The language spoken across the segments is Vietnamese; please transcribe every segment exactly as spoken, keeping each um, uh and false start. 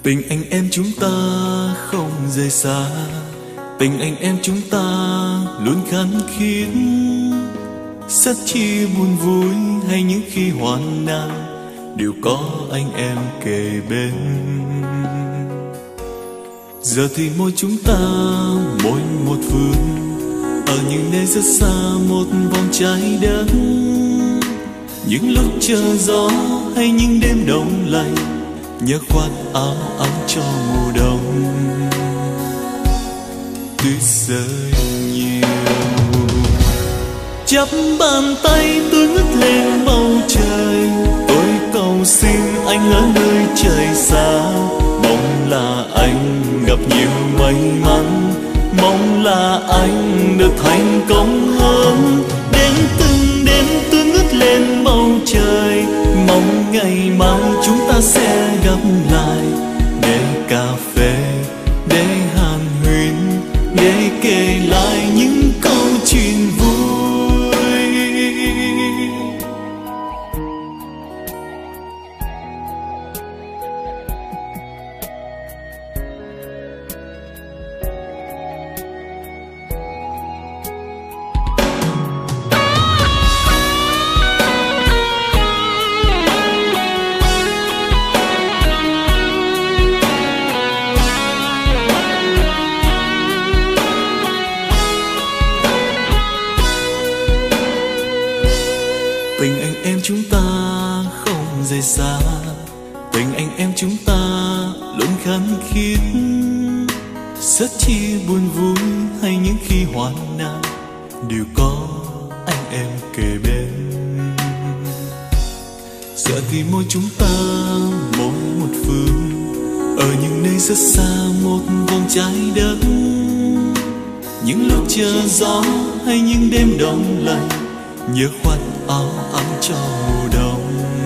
Tình anh em chúng ta không rời xa, tình anh em chúng ta luôn khăng khít. Rất chi buồn vui hay những khi hoạn nạn, đều có anh em kề bên. Giờ thì mỗi chúng ta mỗi một phương, ở những nơi rất xa một vòng trái đất. Những lúc chờ gió hay những đêm đông lạnh, nhớ khoác áo ấm cho mùa đông. Tuyết rơi nhiều, chắp bàn tay tôi ngước lên bầu trời. Tôi cầu xin anh ở nơi trời xa, mong là anh gặp nhiều may mắn, mong là anh được thành công hơn. Đến từng đêm tôi ngước lên bầu trời, mong ngày mai chúng ta sẽ gặp lại, để cà phê, để hàn huyên, để kể lại những câu chuyện vui. Tình anh em chúng ta không rời xa, tình anh em chúng ta luôn khăng khít. Rất chi buồn vui hay những khi hoạn nạn, đều có anh em kề bên. Giờ thì mỗi chúng ta mỗi một phương, ở những nơi rất xa một vòng trái đất. Những lúc chờ gió hay những đêm đông lạnh, nhớ khoác áo ấm cho mùa đông.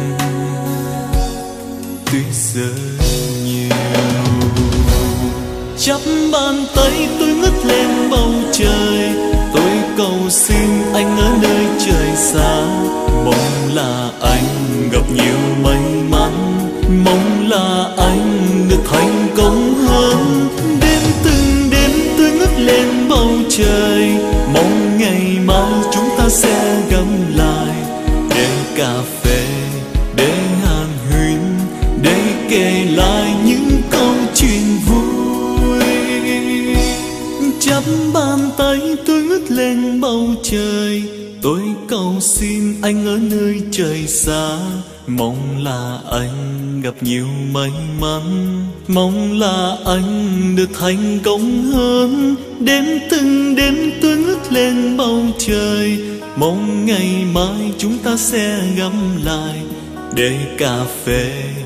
Tuyết rơi nhiều, chắp bàn tay tôi ngước lên bầu trời. Tôi cầu xin anh ở nơi trời xa, mong là anh gặp nhiều may mắn, mong là anh được thành công hơn. Đến từng đêm tôi ngước lên bầu trời, mong ngày mai chúng ta sẽ gặp lại, để cà phê, để hàn huyên, để kể lại những câu chuyện vui. Chắp bàn tay tôi ngước lên bầu trời, tôi cầu xin anh ở nơi trời xa, mong là anh gặp nhiều may mắn, mong là anh được thành công hơn. Đến từng đêm tôi ngước lên bầu trời, mong ngày mai chúng ta sẽ gặp lại, để cà phê,